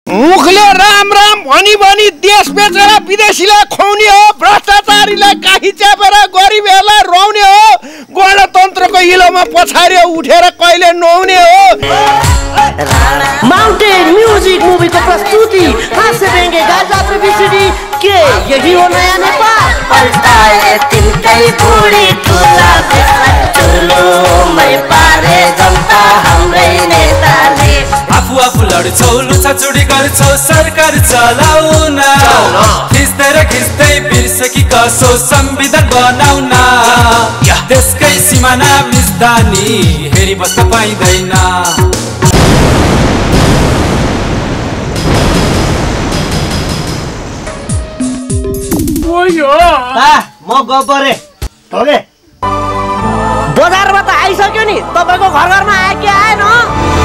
मुखले राम राम भनी भनी देश बेचेर विदेशीलाई खुवाउने हो, भ्रष्टाचारीलाई काखी च्यापेर गरिबहरूलाई रुवाउने हो, गणतन्त्रको हिलोमा पछाडि उठेर कहिले नुहाउने हो। माउन्टेन म्युजिक मुभीको प्रस्तुति हास्य व्यङ्ग्य गाजाको बिसिडी के यही हो नयाँ नेपाल। पल्टाए तिनकै बुढी ठुला ठुलो मै पारे जनता हाम्रै नेताले। आफू लड्छौ लुछाचुडी गर्छौ सरकार चलाउन, खिच्दै बिर्सकी कसो संविधान बनाउन। देशकै सिमाना मिच्दा नि हेरी बस्न पाइँदैन। म गब्बरे बजारमा त आइसक्यो नि, तपाईँको घर घरमा आयो कि आएन?